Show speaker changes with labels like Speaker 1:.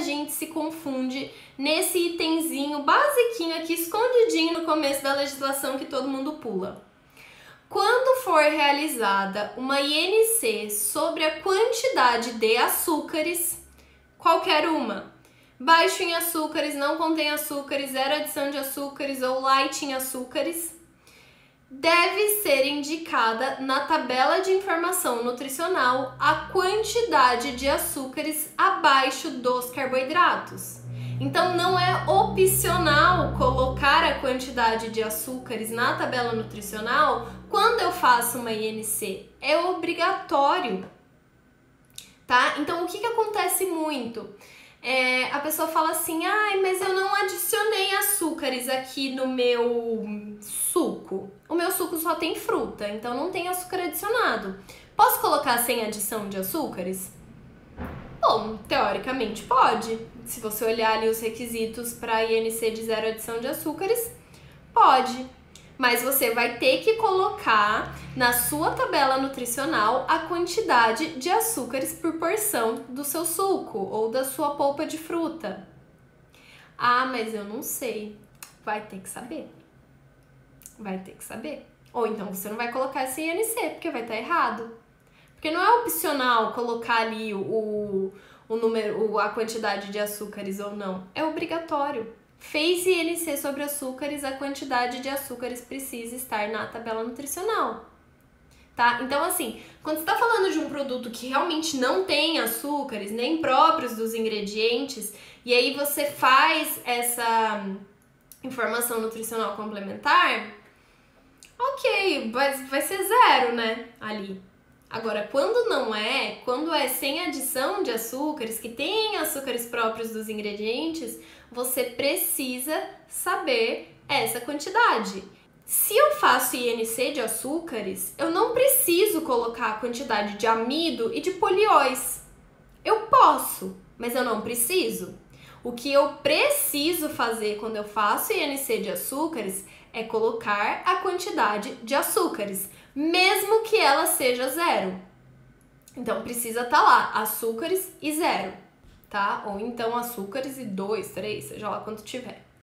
Speaker 1: gente se confunde nesse itemzinho basiquinho aqui, escondidinho no começo da legislação que todo mundo pula. Quando for realizada uma INC sobre a quantidade de açúcares, qualquer uma, baixo em açúcares, não contém açúcares, zero adição de açúcares ou light em açúcares, deve ser indicada na tabela de informação nutricional a quantidade de açúcares abaixo dos carboidratos. Então não é opcional colocar a quantidade de açúcares na tabela nutricional quando eu faço uma INC, é obrigatório, tá? Então o que acontece muito? A pessoa fala assim, ai, mas eu não adicionei açúcares aqui no meu suco. O meu suco só tem fruta, então não tem açúcar adicionado. Posso colocar sem adição de açúcares? Bom, teoricamente pode. Se você olhar ali os requisitos para a INC de zero adição de açúcares, pode. Mas você vai ter que colocar na sua tabela nutricional a quantidade de açúcares por porção do seu suco ou da sua polpa de fruta. Ah, mas eu não sei. Vai ter que saber. Vai ter que saber. Ou então você não vai colocar esse INC, porque vai estar errado. Porque não é opcional colocar ali o número, a quantidade de açúcares ou não. É obrigatório. Fez INC sobre açúcares, a quantidade de açúcares precisa estar na tabela nutricional, tá? Então, assim, quando você tá falando de um produto que realmente não tem açúcares, nem próprios dos ingredientes, e aí você faz essa informação nutricional complementar, ok, vai ser zero, né, ali. Agora, quando não é, quando é sem adição de açúcares, que tem açúcares próprios dos ingredientes, você precisa saber essa quantidade. Se eu faço INC de açúcares, eu não preciso colocar a quantidade de amido e de polióis. Eu posso, mas eu não preciso. O que eu preciso fazer quando eu faço INC de açúcares é colocar a quantidade de açúcares, mesmo que ela seja zero. Então precisa estar lá, açúcares e zero, tá? Ou então açúcares e 2, 3, seja lá quanto tiver.